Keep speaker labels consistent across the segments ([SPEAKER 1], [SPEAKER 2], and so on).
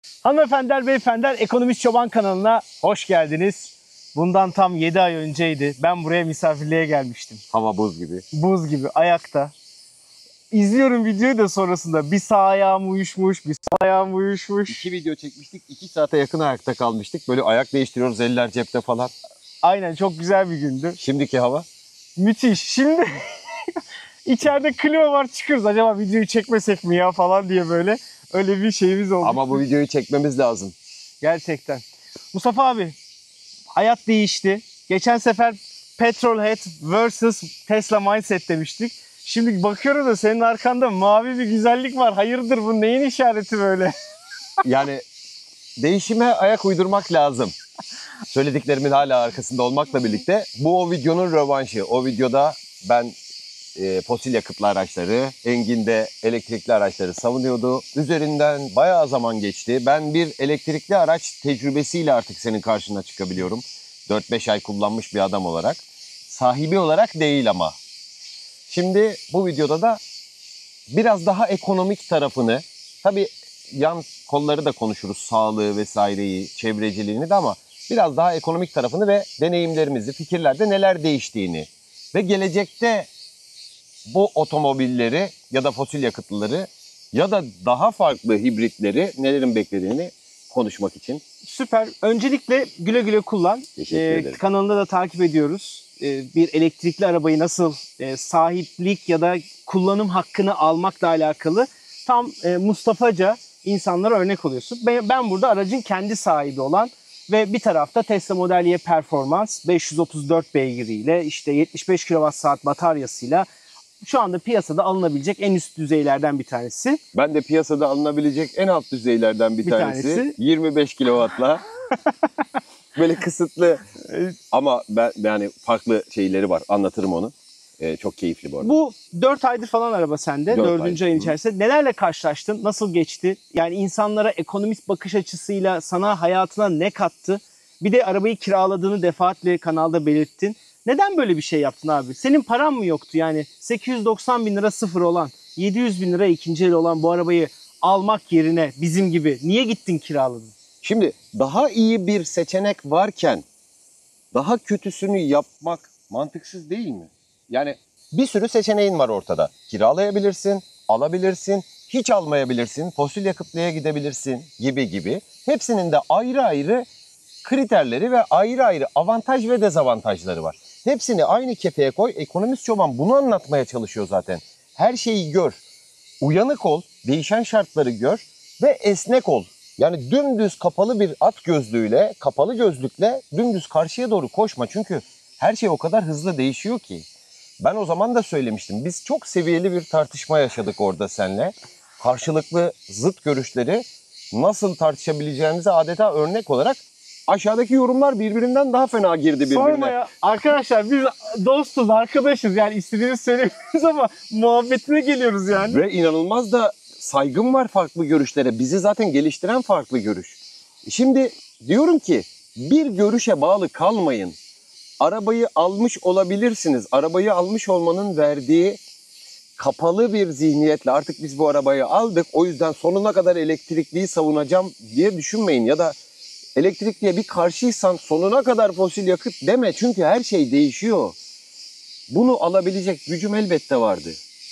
[SPEAKER 1] Hanımefendiler, beyefendiler, Ekonomist Çoban kanalına hoş geldiniz. Bundan tam 7 ay önceydi. Ben buraya misafirliğe gelmiştim.
[SPEAKER 2] Hava buz gibi.
[SPEAKER 1] Buz gibi, ayakta. İzliyorum videoyu da sonrasında bir sağ ayağım uyuşmuş, bir sol ayağım uyuşmuş.
[SPEAKER 2] 2 video çekmiştik. 2 saate yakın ayakta kalmıştık. Böyle ayak değiştiriyoruz, eller cepte falan.
[SPEAKER 1] Aynen, çok güzel bir gündü.
[SPEAKER 2] Şimdiki hava.
[SPEAKER 1] Müthiş. Şimdi içeride klima var, çıkıyoruz. Acaba videoyu çekmesek mi ya falan diye böyle. Öyle bir şeyimiz oldu.
[SPEAKER 2] Ama bu videoyu çekmemiz lazım.
[SPEAKER 1] Gerçekten. Mustafa abi, hayat değişti. Geçen sefer Petrolhead vs Tesla Mindset demiştik. Şimdi bakıyorum da senin arkanda mavi bir güzellik var. Hayırdır, bu neyin işareti böyle?
[SPEAKER 2] Yani değişime ayak uydurmak lazım. Söylediklerimin hala arkasında olmakla birlikte bu o videonun rövanşı. O videoda ben fosil yakıtlı araçları, Engin de elektrikli araçları savunuyordu. Üzerinden bayağı zaman geçti. Ben bir elektrikli araç tecrübesiyle artık senin karşına çıkabiliyorum. 4-5 ay kullanmış bir adam olarak. Sahibi olarak değil ama. Şimdi bu videoda da biraz daha ekonomik tarafını, tabii yan kolları da konuşuruz, sağlığı vesaireyi, çevreciliğini de, ama biraz daha ekonomik tarafını ve deneyimlerimizi, fikirlerde neler değiştiğini ve gelecekte bu otomobilleri ya da fosil yakıtlıları ya da daha farklı hibritleri nelerin beklediğini konuşmak için.
[SPEAKER 1] Süper. Öncelikle güle güle kullan.
[SPEAKER 2] Teşekkür ederim.
[SPEAKER 1] Kanalında da takip ediyoruz. Bir elektrikli arabayı nasıl sahiplik ya da kullanım hakkını almakla alakalı tam Mustafa'ca insanlara örnek oluyorsun. Ben burada aracın kendi sahibi olan ve bir tarafta Tesla Model Y Performans 534 beygiriyle, işte 75 kWh bataryasıyla şu anda piyasada alınabilecek en üst düzeylerden bir tanesi.
[SPEAKER 2] Ben de piyasada alınabilecek en alt düzeylerden bir tanesi. 25 kW'la. Böyle kısıtlı ama ben yani farklı şeyleri var. Anlatırım onu. Çok keyifli bu arada.
[SPEAKER 1] Bu 4 aydır falan araba sende. 4. ayın içerisinde. Nelerle karşılaştın? Nasıl geçti? Yani insanlara ekonomist bakış açısıyla sana, hayatına ne kattı? Bir de arabayı kiraladığını defaatle kanalda belirttin. Neden böyle bir şey yaptın abi? Senin paran mı yoktu? Yani 890 bin lira sıfır olan, 700 bin lira ikinci el olan bu arabayı almak yerine bizim gibi niye gittin kiraladın?
[SPEAKER 2] Şimdi daha iyi bir seçenek varken daha kötüsünü yapmak mantıksız değil mi? Yani bir sürü seçeneğin var ortada. Kiralayabilirsin, alabilirsin, hiç almayabilirsin, fosil yakıtlıya gidebilirsin gibi gibi. Hepsinin de ayrı ayrı kriterleri ve ayrı ayrı avantaj ve dezavantajları var. Hepsini aynı kefeye koy. Ekonomist Çoban bunu anlatmaya çalışıyor zaten. Her şeyi gör, uyanık ol, değişen şartları gör ve esnek ol. Yani dümdüz kapalı bir at gözlüğüyle, kapalı gözlükle dümdüz karşıya doğru koşma. Çünkü her şey o kadar hızlı değişiyor ki. Ben o zaman da söylemiştim. Biz çok seviyeli bir tartışma yaşadık orada seninle. Karşılıklı zıt görüşleri nasıl tartışabileceğimize adeta örnek olarak aşağıdaki yorumlar birbirinden daha fena girdi birbirine.
[SPEAKER 1] Sorma ya. Arkadaşlar biz dostuz, arkadaşız. Yani istediğimiz söylemiyoruz ama muhabbetine geliyoruz yani.
[SPEAKER 2] Ve inanılmaz da saygım var farklı görüşlere. Bizi zaten geliştiren farklı görüş. Şimdi diyorum ki bir görüşe bağlı kalmayın. Arabayı almış olabilirsiniz. Arabayı almış olmanın verdiği kapalı bir zihniyetle artık biz bu arabayı aldık, o yüzden sonuna kadar elektrikliyi savunacağım diye düşünmeyin. Ya da elektrikliye bir karşıysan sonuna kadar fosil yakıt deme. Çünkü her şey değişiyor. Bunu alabilecek gücüm elbette vardı.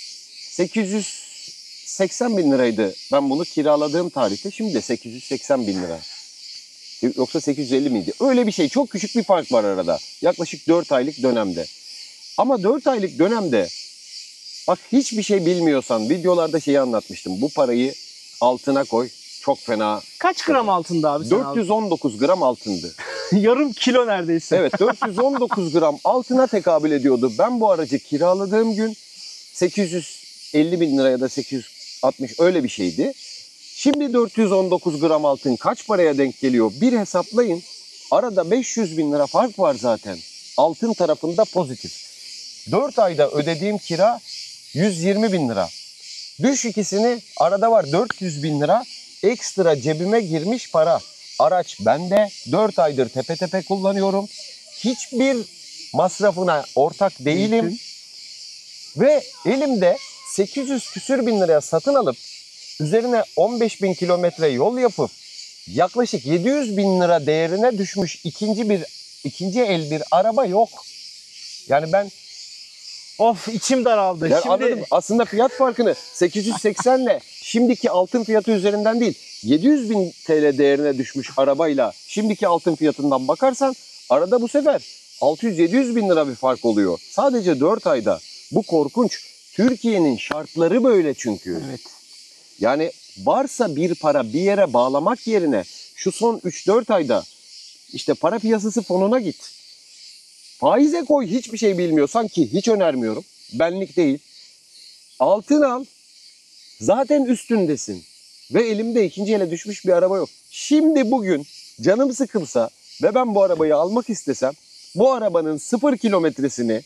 [SPEAKER 2] 880 bin liraydı ben bunu kiraladığım tarihte. Şimdi de 880 bin lira. Yoksa 850 miydi? Öyle bir şey. Çok küçük bir fark var arada. Yaklaşık 4 aylık dönemde. Ama 4 aylık dönemde bak hiçbir şey bilmiyorsan videolarda şeyi anlatmıştım. Bu parayı altına koy. Çok fena.
[SPEAKER 1] Kaç gram altında abi sen
[SPEAKER 2] 419 gram altındı.
[SPEAKER 1] Yarım kilo neredeyse.
[SPEAKER 2] Evet, 419 gram altına tekabül ediyordu. Ben bu aracı kiraladığım gün 850 bin lira ya da 860 öyle bir şeydi. Şimdi 419 gram altın kaç paraya denk geliyor? Bir hesaplayın. Arada 500 bin lira fark var zaten. Altın tarafında pozitif. 4 ayda ödediğim kira 120 bin lira. Düş ikisini, arada var 400 bin lira. Ekstra cebime girmiş para. Araç bende, 4 aydır tepe tepe kullanıyorum. Hiçbir masrafına ortak değilim. Ve elimde 800 küsür bin liraya satın alıp üzerine 15 bin kilometre yol yapıp yaklaşık 700 bin lira değerine düşmüş ikinci el bir araba yok. Yani ben
[SPEAKER 1] Of, içim daraldı.
[SPEAKER 2] yani
[SPEAKER 1] Şimdi
[SPEAKER 2] anladım. Aslında fiyat farkını 880 ile şimdiki altın fiyatı üzerinden değil, 700 bin TL değerine düşmüş arabayla şimdiki altın fiyatından bakarsan arada bu sefer 600-700 bin lira bir fark oluyor. Sadece 4 ayda. Bu korkunç. Türkiye'nin şartları böyle çünkü.
[SPEAKER 1] evet.
[SPEAKER 2] Yani varsa bir para bir yere bağlamak yerine şu son 3-4 ayda işte para piyasası fonuna git. Faize koy, hiçbir şey bilmiyorsan, ki hiç önermiyorum. Benlik değil. Altın al. Zaten üstündesin. Ve elimde ikinci ele düşmüş bir araba yok. Şimdi bugün canım sıkılsa ve ben bu arabayı almak istesem, bu arabanın 0 kilometresini,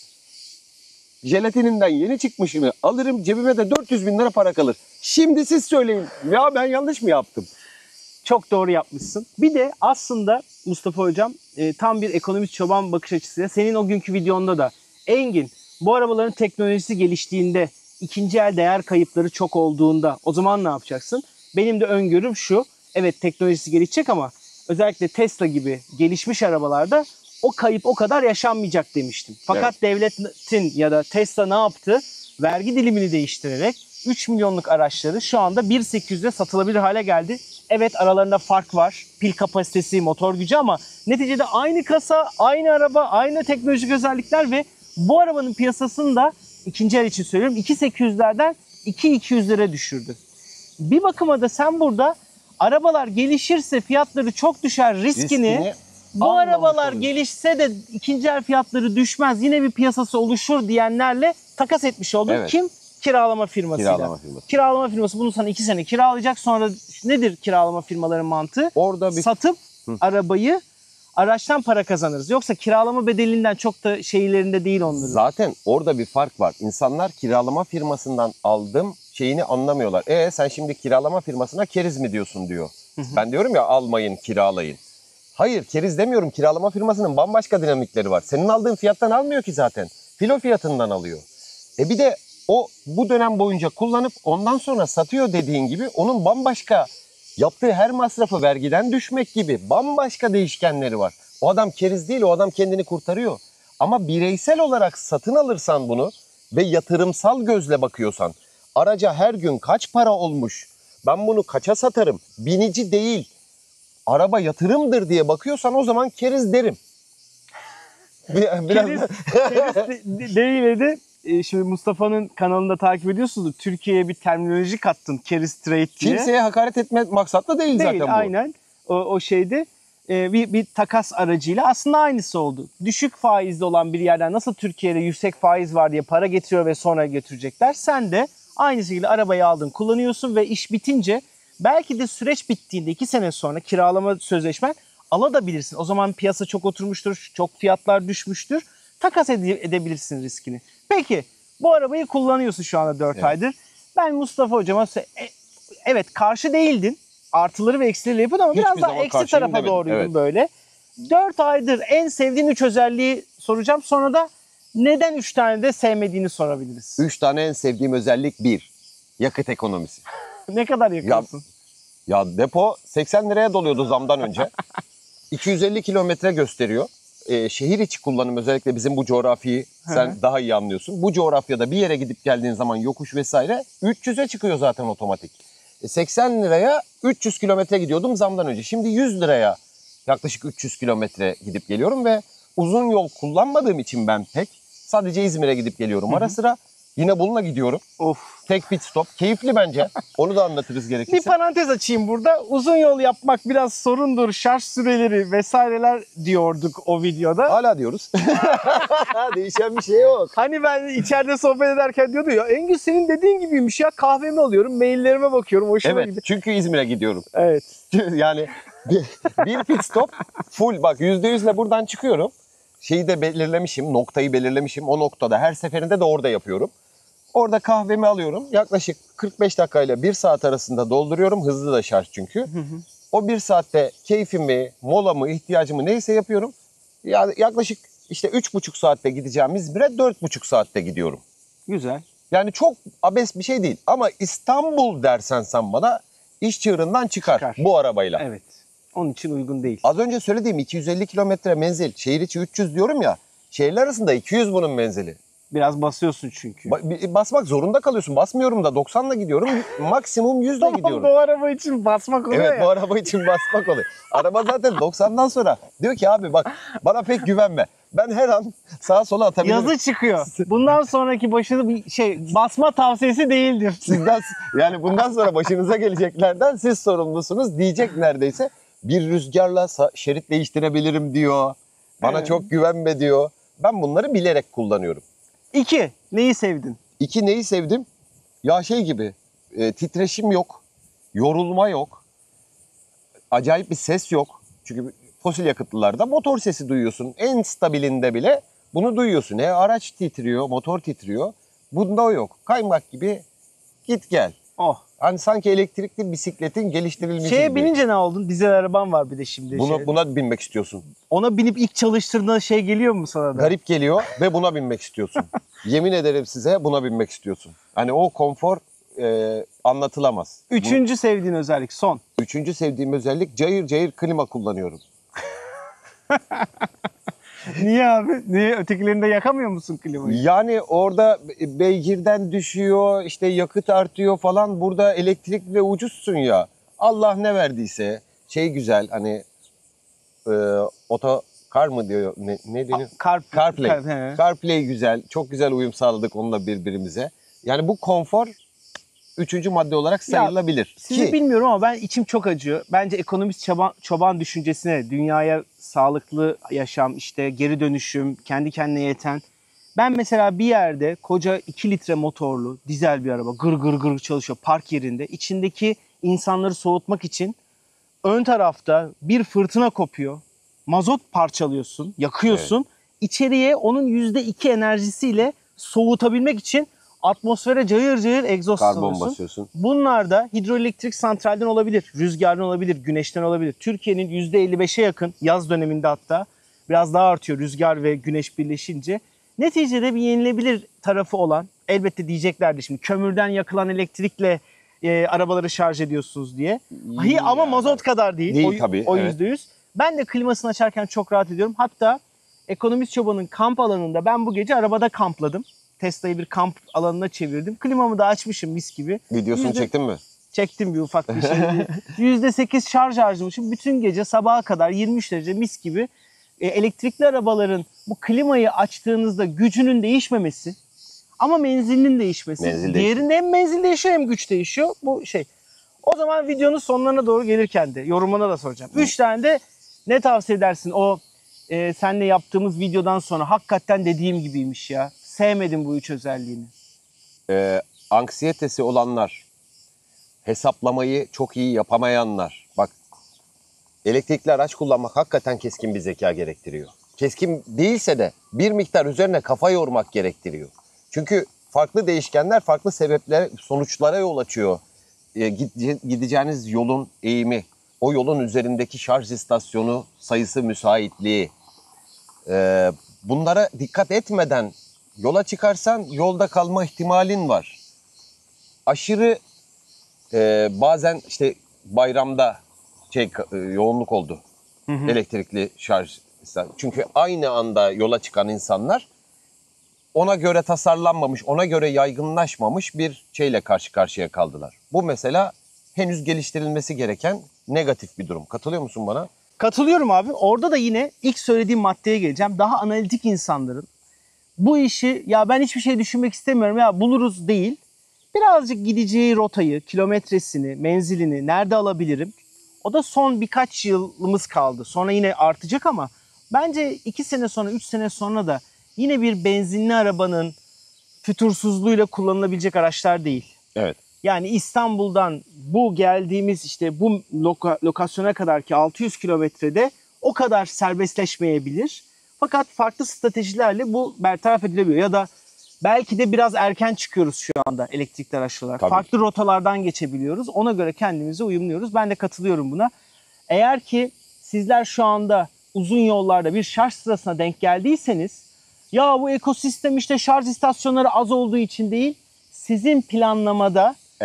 [SPEAKER 2] jelatininden yeni çıkmışını alırım, cebime de 400 bin lira para kalır. Şimdi siz söyleyin. Ya ben yanlış mı yaptım?
[SPEAKER 1] Çok doğru yapmışsın. Bir de aslında Mustafa Hocam tam bir ekonomist çoban bakış açısıyla senin o günkü videonda da Engin, bu arabaların teknolojisi geliştiğinde, ikinci el değer kayıpları çok olduğunda o zaman ne yapacaksın? Benim de öngörüm şu: evet, teknolojisi gelişecek ama özellikle Tesla gibi gelişmiş arabalarda o kayıp o kadar yaşanmayacak demiştim. Fakat devletin ya da Tesla ne yaptı? Vergi dilimini değiştirerek 3 milyonluk araçları şu anda 1.800'e satılabilir hale geldi. Evet, aralarında fark var. Pil kapasitesi, motor gücü, ama neticede aynı kasa, aynı araba, aynı teknolojik özellikler ve bu arabanın piyasasını da ikinci el için söylüyorum 2.800'lerden 2.200'lere düşürdü. Bir bakıma da sen burada arabalar gelişirse fiyatları çok düşer riskini bu
[SPEAKER 2] almamış
[SPEAKER 1] arabalar
[SPEAKER 2] oluyorsun.
[SPEAKER 1] gelişse de ikinci el fiyatları düşmez, yine bir piyasası oluşur diyenlerle takas etmiş oldun.
[SPEAKER 2] Evet.
[SPEAKER 1] Kim? Kiralama firmasıyla.
[SPEAKER 2] Kiralama firması.
[SPEAKER 1] Kiralama firması bunu sana 2 sene kiralayacak. Sonra nedir kiralama firmaların mantığı?
[SPEAKER 2] Orada bir
[SPEAKER 1] Satıp arabayı, araçtan para kazanırız. Yoksa kiralama bedelinden çok da şeylerinde değil onların.
[SPEAKER 2] zaten orada bir fark var. İnsanlar kiralama firmasından aldım şeyini anlamıyorlar. Sen şimdi kiralama firmasına keriz mi diyorsun diyor. Ben diyorum ya, almayın, kiralayın. Hayır, keriz demiyorum. Kiralama firmasının bambaşka dinamikleri var. Senin aldığın fiyattan almıyor ki zaten. Filo fiyatından alıyor. Bir de o bu dönem boyunca kullanıp ondan sonra satıyor dediğin gibi, onun bambaşka yaptığı her masrafı vergiden düşmek gibi bambaşka değişkenleri var. O adam keriz değil, o adam kendini kurtarıyor. Ama bireysel olarak satın alırsan bunu ve yatırımsal gözle bakıyorsan, araca her gün kaç para olmuş, ben bunu kaça satarım, binici değil, araba yatırımdır diye bakıyorsan o zaman keriz derim. Biraz
[SPEAKER 1] Keriz değil de şimdi Mustafa'nın kanalında takip ediyorsunuz. Türkiye'ye bir terminoloji kattın, keriz trade diye.
[SPEAKER 2] kimseye hakaret etme maksatlı değil zaten bu.
[SPEAKER 1] Aynen. O şeyde bir takas aracıyla aslında aynısı oldu. Düşük faizli olan bir yerden nasıl Türkiye'de yüksek faiz var diye para getiriyor ve sonra götürecekler. Sen de aynı şekilde arabayı aldın, kullanıyorsun ve iş bitince, belki de süreç bittiğinde 2 sene sonra kiralama sözleşmen alabilirsin. O zaman piyasa çok oturmuştur, çok fiyatlar düşmüştür. Takas edebilirsin riskini. Peki, bu arabayı kullanıyorsun şu anda 4 aydır. Ben Mustafa Hocama evet, karşı değildin. Artıları ve eksileri yapıyordun ama
[SPEAKER 2] Hiçbir
[SPEAKER 1] biraz daha
[SPEAKER 2] zaman
[SPEAKER 1] eksi
[SPEAKER 2] karşıyım
[SPEAKER 1] tarafa
[SPEAKER 2] demedim,
[SPEAKER 1] doğruydun
[SPEAKER 2] evet.
[SPEAKER 1] böyle. 4 aydır en sevdiğin 3 özelliği soracağım. Sonra da neden 3 tane de sevmediğini sorabiliriz.
[SPEAKER 2] 3 tane en sevdiğim özellik. 1. Yakıt ekonomisi.
[SPEAKER 1] Ne kadar yakınsın?
[SPEAKER 2] Ya depo 80 liraya doluyordu zamdan önce. 250 kilometre gösteriyor. Şehir içi kullanım, özellikle bizim bu coğrafyayı sen daha iyi anlıyorsun. Bu coğrafyada bir yere gidip geldiğin zaman yokuş vesaire 300'e çıkıyor zaten otomatik. 80 liraya 300 kilometre gidiyordum zamdan önce. Şimdi 100 liraya yaklaşık 300 kilometre gidip geliyorum ve uzun yol kullanmadığım için ben pek sadece İzmir'e gidip geliyorum ara sıra. Yine bununla gidiyorum.
[SPEAKER 1] Of.
[SPEAKER 2] Tek pit stop. Keyifli bence. Onu da anlatırız gerekirse.
[SPEAKER 1] Bir parantez açayım burada. Uzun yol yapmak biraz sorundur, şarj süreleri vesaireler diyorduk o videoda.
[SPEAKER 2] Hala diyoruz. Değişen bir şey yok.
[SPEAKER 1] Hani ben içeride sohbet ederken diyordu ya, Engin senin dediğin gibiymiş ya, kahvemi alıyorum, maillerime bakıyorum, hoşuma
[SPEAKER 2] Evet,
[SPEAKER 1] gidiyor.
[SPEAKER 2] çünkü İzmir'e gidiyorum.
[SPEAKER 1] Evet.
[SPEAKER 2] Yani bir pit stop full, bak %100'le buradan çıkıyorum. Şeyi de belirlemişim, noktayı belirlemişim. O noktada her seferinde de orada yapıyorum. Orada kahvemi alıyorum. Yaklaşık 45 dakikayla 1 saat arasında dolduruyorum. Hızlı da şarj çünkü. O 1 saatte keyfimi, molamı, ihtiyacımı neyse yapıyorum. Yani yaklaşık işte 3,5 saatte gideceğim İzmir'e 4,5 saatte gidiyorum.
[SPEAKER 1] Güzel.
[SPEAKER 2] Yani çok abes bir şey değil. Ama İstanbul dersen sen bana, iş çığırından çıkar bu arabayla.
[SPEAKER 1] Evet. Onun için uygun değil.
[SPEAKER 2] Az önce söylediğim 250 kilometre menzil, şehir içi 300 diyorum ya, şehirler arasında 200 bunun menzili.
[SPEAKER 1] Biraz basıyorsun çünkü.
[SPEAKER 2] Basmak zorunda kalıyorsun. Basmıyorum da 90'la gidiyorum, maksimum 100'le gidiyorum.
[SPEAKER 1] Bu araba için basmak oluyor
[SPEAKER 2] Evet,
[SPEAKER 1] ya.
[SPEAKER 2] bu araba için basmak oluyor. Araba zaten 90'dan sonra diyor ki abi bak bana pek güvenme. Ben her an sağa sola atabilirim.
[SPEAKER 1] Yazı çıkıyor. Bundan sonraki başını bir basma tavsiyesi değildir.
[SPEAKER 2] Sizden, yani bundan sonra başınıza geleceklerden siz sorumlusunuz diyecek neredeyse. Bir rüzgarla şerit değiştirebilirim diyor. Bana
[SPEAKER 1] Evet.
[SPEAKER 2] çok güvenme diyor. Ben bunları bilerek kullanıyorum.
[SPEAKER 1] 2. Neyi sevdin?
[SPEAKER 2] 2, neyi sevdim? Ya şey gibi, titreşim yok, yorulma yok, acayip bir ses yok. Çünkü fosil yakıtlılarda motor sesi duyuyorsun. En stabilinde bile bunu duyuyorsun. Araç titriyor, motor titriyor. Bunda o yok. Kaymak gibi git gel.
[SPEAKER 1] Oh.
[SPEAKER 2] Hani sanki elektrikli bisikletin geliştirilmesi
[SPEAKER 1] Şeye
[SPEAKER 2] gibi.
[SPEAKER 1] binince ne oldun? Dizel araban var bir de şimdi.
[SPEAKER 2] Buna binmek istiyorsun.
[SPEAKER 1] Ona binip ilk çalıştırdığında şey geliyor mu sana da?
[SPEAKER 2] Garip geliyor ve buna binmek istiyorsun. Yemin ederim size buna binmek istiyorsun. Hani o konfor anlatılamaz.
[SPEAKER 1] Üçüncü sevdiğin özellik son.
[SPEAKER 2] Üçüncü sevdiğim özellik cayır cayır klima kullanıyorum.
[SPEAKER 1] Niye abi? Niye? Ötekilerinde yakamıyor musun klimayı?
[SPEAKER 2] Yani orada beygirden düşüyor, işte yakıt artıyor falan. Burada elektrik ve ucuzsun ya. Allah ne verdiyse şey güzel hani otokar mı diyor ne deniyor? CarPlay.
[SPEAKER 1] He.
[SPEAKER 2] CarPlay güzel. Çok güzel uyum sağladık onunla birbirimize. Yani bu konfor üçüncü madde olarak sayılabilir.
[SPEAKER 1] Sizi bilmiyorum ama ben içim çok acıyor. Bence ekonomist çoban düşüncesine, dünyaya sağlıklı yaşam, işte geri dönüşüm, kendi kendine yeten. Ben mesela bir yerde koca 2 litre motorlu dizel bir araba gır gır gır çalışıyor park yerinde. İçindeki insanları soğutmak için ön tarafta bir fırtına kopuyor. Mazot parçalıyorsun, yakıyorsun. Evet. İçeriye onun %2 enerjisiyle soğutabilmek için atmosfere cayır cayır egzoz salıyorsun. Bunlar da hidroelektrik santralden olabilir, rüzgardan olabilir, güneşten olabilir. Türkiye'nin %55'e yakın yaz döneminde hatta biraz daha artıyor rüzgar ve güneş birleşince. Neticede bir yenilebilir tarafı olan, elbette diyeceklerdi şimdi kömürden yakılan elektrikle arabaları şarj ediyorsunuz diye. Ama mazot kadar değil.
[SPEAKER 2] Değil tabii.
[SPEAKER 1] O %100. Ben de klimasını açarken çok rahat ediyorum. Hatta ekonomist çobanın kamp alanında ben bu gece arabada kampladım. Tesla'yı bir kamp alanına çevirdim. Klimamı da açmışım mis gibi.
[SPEAKER 2] Videosunu çektin mi?
[SPEAKER 1] Çektim bir ufak bir şey. %8 şarj harcamışım. Bütün gece sabaha kadar 23 derece mis gibi. Elektrikli arabaların bu klimayı açtığınızda gücünün değişmemesi ama menzilinin değişmesi. Diğerinde hem menzil değişiyor hem güç değişiyor. Bu şey. O zaman videonun sonlarına doğru gelirken de yorumuna da soracağım. 3 tane de ne tavsiye edersin? O seninle yaptığımız videodan sonra hakikaten dediğim gibiymiş ya. Sevmedim bu 3 özelliğini.
[SPEAKER 2] Anksiyetesi olanlar, hesaplamayı çok iyi yapamayanlar. Bak, elektrikli araç kullanmak hakikaten keskin bir zeka gerektiriyor. Keskin değilse de bir miktar üzerine kafa yormak gerektiriyor. Çünkü farklı değişkenler farklı sebepler, sonuçlara yol açıyor. Gideceğiniz yolun eğimi, o yolun üzerindeki şarj istasyonu sayısı, müsaitliği. Bunlara dikkat etmeden yola çıkarsan yolda kalma ihtimalin var. Aşırı bazen işte bayramda yoğunluk oldu. Elektrikli şarj istasyonu. Çünkü aynı anda yola çıkan insanlar ona göre tasarlanmamış, ona göre yaygınlaşmamış bir şeyle karşı karşıya kaldılar. Bu mesela henüz geliştirilmesi gereken negatif bir durum. Katılıyor musun bana?
[SPEAKER 1] Katılıyorum abi. Orada da yine ilk söylediğim maddeye geleceğim. Daha analitik insanların bu işi ya ben hiçbir şey düşünmek istemiyorum ya buluruz değil. Birazcık gideceği rotayı, kilometresini, menzilini nerede alabilirim? O da son birkaç yılımız kaldı. Sonra yine artacak ama bence 2 sene sonra, 3 sene sonra da yine bir benzinli arabanın fütursuzluğuyla kullanılabilecek araçlar değil.
[SPEAKER 2] Evet.
[SPEAKER 1] Yani İstanbul'dan bu geldiğimiz işte bu lokasyona kadar ki 600 kilometrede o kadar serbestleşmeyebilir. Fakat farklı stratejilerle bu bertaraf edilebiliyor. Ya da belki de biraz erken çıkıyoruz şu anda elektrikli araçlar. Farklı rotalardan geçebiliyoruz. Ona göre kendimizi uyumluyoruz. Ben de katılıyorum buna. Eğer ki sizler şu anda uzun yollarda bir şarj sırasına denk geldiyseniz ya bu ekosistem işte şarj istasyonları az olduğu için değil, sizin planlamada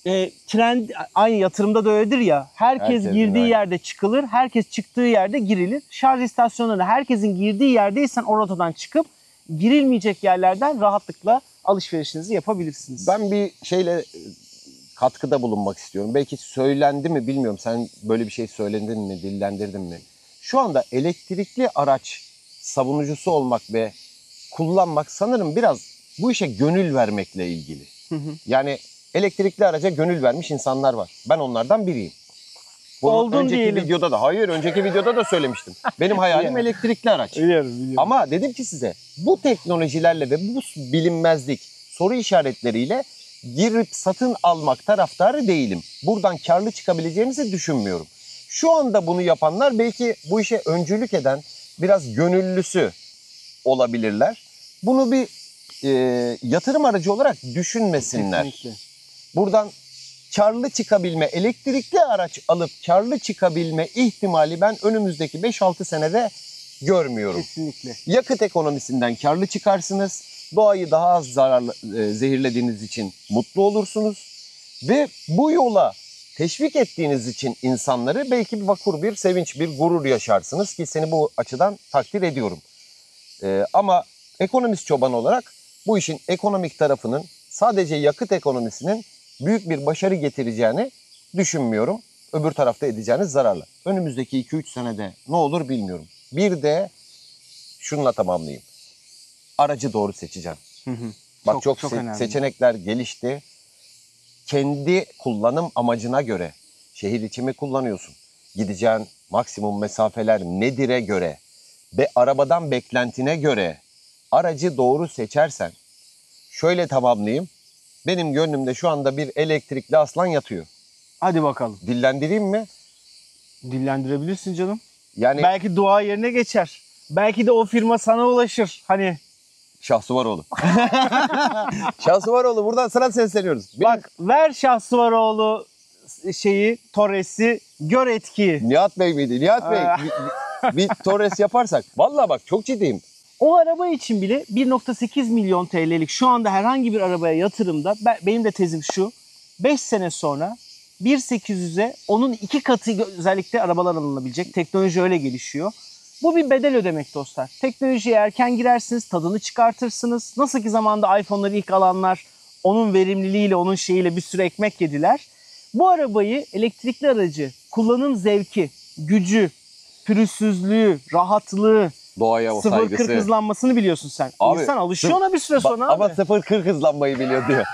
[SPEAKER 1] trend aynı yatırımda da öyledir ya. Herkes
[SPEAKER 2] Herkesin
[SPEAKER 1] girdiği
[SPEAKER 2] aynı.
[SPEAKER 1] yerde çıkılır, herkes çıktığı yerde girilir. Şarj istasyonlarında herkesin girdiği yerdeysen o rotadan çıkıp girilmeyecek yerlerden rahatlıkla alışverişinizi yapabilirsiniz.
[SPEAKER 2] Ben bir şeyle katkıda bulunmak istiyorum. Belki söylendi mi bilmiyorum. Sen böyle bir şey söyledin mi, dillendirdin mi? Şu anda elektrikli araç savunucusu olmak ve kullanmak sanırım biraz bu işe gönül vermekle ilgili. Yani elektrikli araca gönül vermiş insanlar var. Ben onlardan biriyim. Bunu
[SPEAKER 1] Oldun
[SPEAKER 2] önceki
[SPEAKER 1] diyelim.
[SPEAKER 2] videoda da, hayır önceki videoda da söylemiştim. Benim hayalim
[SPEAKER 1] Yani.
[SPEAKER 2] elektrikli araç.
[SPEAKER 1] Biliyorum.
[SPEAKER 2] Ama dedim ki size bu teknolojilerle ve bu bilinmezlik soru işaretleriyle girip satın almak taraftarı değilim. Buradan karlı çıkabileceğimizi düşünmüyorum. Şu anda bunu yapanlar belki bu işe öncülük eden biraz gönüllüsü olabilirler. Bunu bir yatırım aracı olarak düşünmesinler.
[SPEAKER 1] Kesinlikle.
[SPEAKER 2] Buradan karlı çıkabilme, elektrikli araç alıp karlı çıkabilme ihtimali ben önümüzdeki 5-6 senede görmüyorum.
[SPEAKER 1] Kesinlikle.
[SPEAKER 2] Yakıt ekonomisinden karlı çıkarsınız. Doğayı daha az zararlı zehirlediğiniz için mutlu olursunuz. Ve bu yola teşvik ettiğiniz için insanları belki bir vakur, bir sevinç, bir gurur yaşarsınız ki seni bu açıdan takdir ediyorum. Ama ekonomist çoban olarak bu işin ekonomik tarafının sadece yakıt ekonomisinin büyük bir başarı getireceğini düşünmüyorum. Öbür tarafta edeceğiniz zararla. Önümüzdeki 2-3 senede ne olur bilmiyorum. Bir de şununla tamamlayayım. Aracı doğru seçeceğim. Bak çok
[SPEAKER 1] önemli.
[SPEAKER 2] seçenekler gelişti. Kendi kullanım amacına göre şehir içi mi kullanıyorsun? Gideceğin maksimum mesafeler nedir'e göre ve arabadan beklentine göre aracı doğru seçersen şöyle tamamlayayım. Benim gönlümde şu anda bir elektrikli Aslan yatıyor.
[SPEAKER 1] Hadi bakalım.
[SPEAKER 2] Dillendireyim mi?
[SPEAKER 1] Dillendirebilirsin canım.
[SPEAKER 2] Yani
[SPEAKER 1] Belki dua yerine geçer. Belki de o firma sana ulaşır. Hani
[SPEAKER 2] Şahsuvaroğlu. Şahsuvaroğlu buradan sana sesleniyoruz.
[SPEAKER 1] bak ver Şahsuvaroğlu Torres'i gör etkiyi.
[SPEAKER 2] Nihat Bey miydi? Nihat Bey bir Torres yaparsak. Vallahi bak çok ciddiyim.
[SPEAKER 1] O araba için bile 1.8 milyon TL'lik şu anda herhangi bir arabaya yatırımda benim de tezim şu. 5 sene sonra 1.800'e onun 2 katı özellikle arabalar alınabilecek. Teknoloji öyle gelişiyor. Bu bir bedel ödemek dostlar. Teknolojiye erken girersiniz, tadını çıkartırsınız. Nasıl ki zamanında iPhone'ları ilk alanlar onun verimliliğiyle, onun şeyiyle bir sürü ekmek yediler. Bu arabayı, elektrikli aracı, kullanım zevki, gücü, pürüzsüzlüğü, rahatlığı,
[SPEAKER 2] Doğaya o
[SPEAKER 1] 0-40
[SPEAKER 2] saygısı.
[SPEAKER 1] hızlanmasını biliyorsun sen.
[SPEAKER 2] Abi,
[SPEAKER 1] İnsan alışıyor ona bir süre sonra
[SPEAKER 2] Ama
[SPEAKER 1] abi.
[SPEAKER 2] 0-40 hızlanmayı biliyor diyor.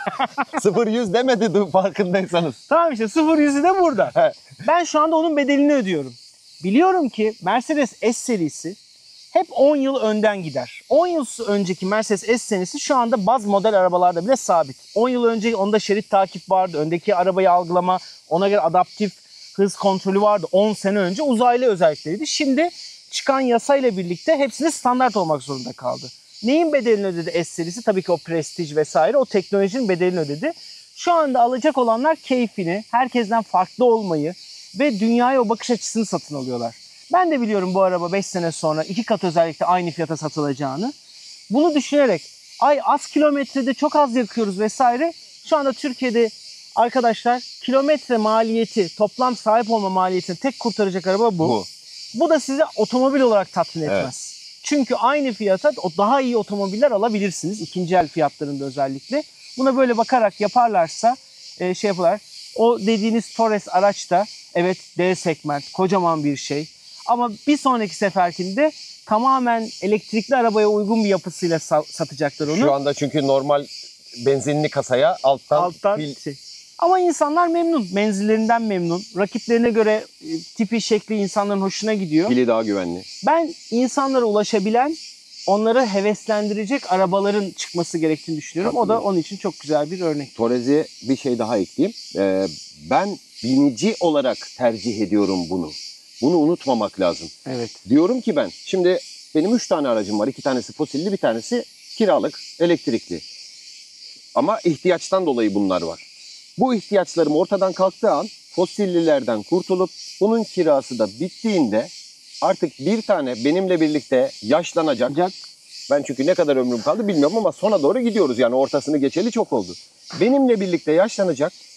[SPEAKER 2] 0-100 demedi farkındaysanız.
[SPEAKER 1] Tamam işte 0-100'ü de burada. Ben şu anda onun bedelini ödüyorum. Biliyorum ki Mercedes S serisi hep 10 yıl önden gider. 10 yıl önceki Mercedes S serisi şu anda baz model arabalarda bile sabit. 10 yıl önce onda şerit takip vardı. Öndeki arabayı algılama, ona göre adaptif hız kontrolü vardı. 10 sene önce uzaylı özellikleriydi. Şimdi çıkan yasayla birlikte hepsini standart olmak zorunda kaldı. Neyin bedelini ödedi S serisi? Tabii ki o prestij vesaire, o teknolojinin bedelini ödedi. Şu anda alacak olanlar keyfini, herkesten farklı olmayı ve dünyaya o bakış açısını satın alıyorlar. Ben de biliyorum bu araba 5 sene sonra 2 kat özellikle aynı fiyata satılacağını. Bunu düşünerek az kilometrede çok az yakıyoruz vesaire. Şu anda Türkiye'de arkadaşlar kilometre maliyeti, toplam sahip olma maliyetini tek kurtaracak araba bu. Bu da sizi otomobil olarak tatmin etmez. Evet. Çünkü aynı fiyata o daha iyi otomobiller alabilirsiniz. İkinci el fiyatlarında özellikle. Buna böyle bakarak yaparlarsa yapıyorlar. O dediğiniz Torres araç da evet D segment, kocaman bir şey. Ama bir sonraki seferkinde tamamen elektrikli arabaya uygun bir yapısıyla satacaklar onu.
[SPEAKER 2] Şu anda çünkü normal benzinli kasaya alttan pil...
[SPEAKER 1] Ama insanlar memnun. Menzillerinden memnun. Rakiplerine göre tipi, şekli insanların hoşuna gidiyor.
[SPEAKER 2] Pili daha güvenli.
[SPEAKER 1] Ben insanlara ulaşabilen, onları heveslendirecek arabaların çıkması gerektiğini düşünüyorum. O da onun için çok güzel bir örnek.
[SPEAKER 2] Torres'e bir şey daha ekleyeyim. Ben binici olarak tercih ediyorum bunu. Bunu unutmamak lazım.
[SPEAKER 1] Evet.
[SPEAKER 2] Diyorum ki ben, şimdi benim 3 tane aracım var. 2 tanesi fosilli, bir tanesi kiralık, elektrikli. Ama ihtiyaçtan dolayı bunlar var. Bu ihtiyaçlarım ortadan kalktığı an fosillilerden kurtulup bunun kirası da bittiğinde artık bir tane benimle birlikte yaşlanacak. Ben çünkü ne kadar ömrüm kaldı bilmiyorum ama sona doğru gidiyoruz. Yani ortasını geçeli çok oldu. Benimle birlikte yaşlanacak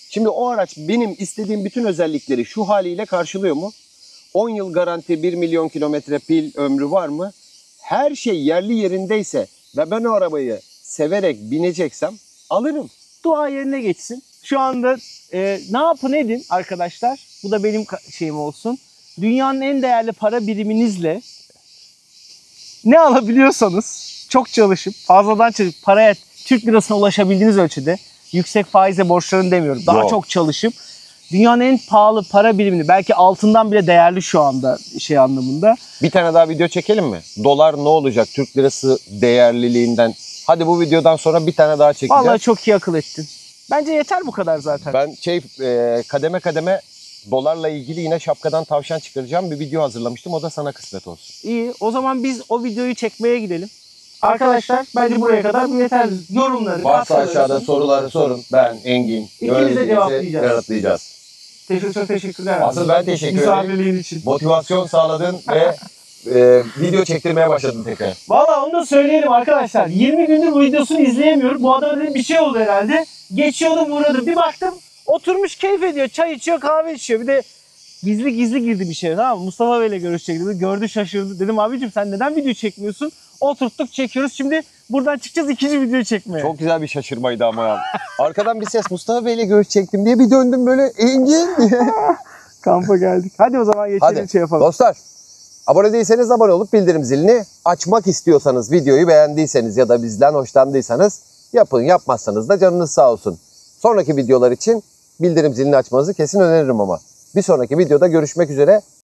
[SPEAKER 2] Şimdi o araç benim istediğim bütün özellikleri şu haliyle karşılıyor mu? 10 yıl garanti, 1 milyon kilometre pil ömrü var mı? Her şey yerli yerindeyse ve ben o arabayı severek bineceksem alırım.
[SPEAKER 1] Dua yerine geçsin. Şu anda ne yapın edin arkadaşlar. Bu da benim şeyim olsun. Dünyanın en değerli para biriminizle ne alabiliyorsanız çok çalışıp fazladan çalışıp paraya Türk lirasına ulaşabildiğiniz ölçüde yüksek faize borçların demiyorum. Daha
[SPEAKER 2] Yok.
[SPEAKER 1] çok çalışıp dünyanın en pahalı para birimini belki altından bile değerli şu anda şey anlamında.
[SPEAKER 2] Bir tane daha video çekelim mi? Dolar ne olacak Türk lirası değerliliğinden? Hadi bu videodan sonra bir tane daha çekeceğiz.
[SPEAKER 1] Vallahi çok iyi akıl ettin. Bence yeter bu kadar zaten.
[SPEAKER 2] Ben kademe kademe dolarla ilgili yine şapkadan tavşan çıkaracağım bir video hazırlamıştım. O da sana kısmet olsun.
[SPEAKER 1] İyi. O zaman biz o videoyu çekmeye gidelim. Arkadaşlar bence buraya kadar bu yeter. Yorumları, katkıları-
[SPEAKER 2] soruları sorun. Ben, Engin,
[SPEAKER 1] İkimiz de cevaplayacağız.
[SPEAKER 2] yanıtlayacağız.
[SPEAKER 1] Çok teşekkürler.
[SPEAKER 2] Asıl ben teşekkür ederim.
[SPEAKER 1] Misafirliğin için.
[SPEAKER 2] Motivasyon sağladın ve video çektirmeye başladın tekrar.
[SPEAKER 1] Valla onu da söyleyelim arkadaşlar. 20 gündür bu videosunu izleyemiyorum. Bu adama dedim bir şey oldu herhalde. Geçiyordum uğradım. Bir baktım oturmuş keyif ediyor. Çay içiyor, kahve içiyor. Bir de gizli gizli girdi bir şey, tamam mı? Mustafa Bey'le görüşecekti. Gördü, şaşırdı. Dedim abicim sen neden video çekmiyorsun? Oturttuk, çekiyoruz. Şimdi buradan çıkacağız ikinci videoyu çekmeye.
[SPEAKER 2] Çok güzel bir şaşırmaydı ama ya. Arkadan bir ses Mustafa Bey'le görüşecektim diye bir döndüm böyle Engin diye.
[SPEAKER 1] Kampa geldik. Hadi o zaman geçelim
[SPEAKER 2] Hadi
[SPEAKER 1] şey yapalım.
[SPEAKER 2] dostlar, abone değilseniz abone olup bildirim zilini açmak istiyorsanız, videoyu beğendiyseniz ya da bizden hoşlandıysanız yapın, yapmazsanız da canınız sağ olsun. Sonraki videolar için bildirim zilini açmanızı kesin öneririm ama. Bir sonraki videoda görüşmek üzere.